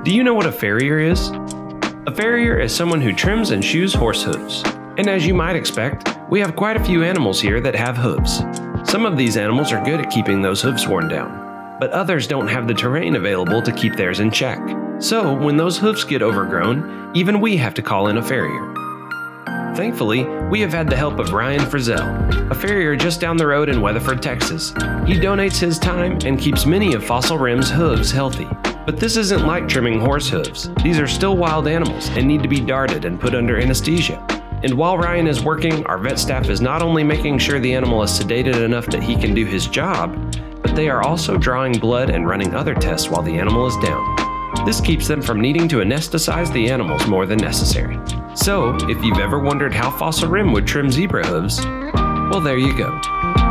Do you know what a farrier is? A farrier is someone who trims and shoes horse hooves. And as you might expect, we have quite a few animals here that have hooves. Some of these animals are good at keeping those hooves worn down, but others don't have the terrain available to keep theirs in check. So when those hooves get overgrown, even we have to call in a farrier. Thankfully, we have had the help of Ryan Frizzell, a farrier just down the road in Weatherford, Texas. He donates his time and keeps many of Fossil Rim's hooves healthy. But this isn't like trimming horse hooves. These are still wild animals and need to be darted and put under anesthesia. And while Ryan is working, our vet staff is not only making sure the animal is sedated enough that he can do his job, but they are also drawing blood and running other tests while the animal is down. This keeps them from needing to anesthetize the animals more than necessary. So, if you've ever wondered how Fossil Rim would trim zebra hooves, well, there you go.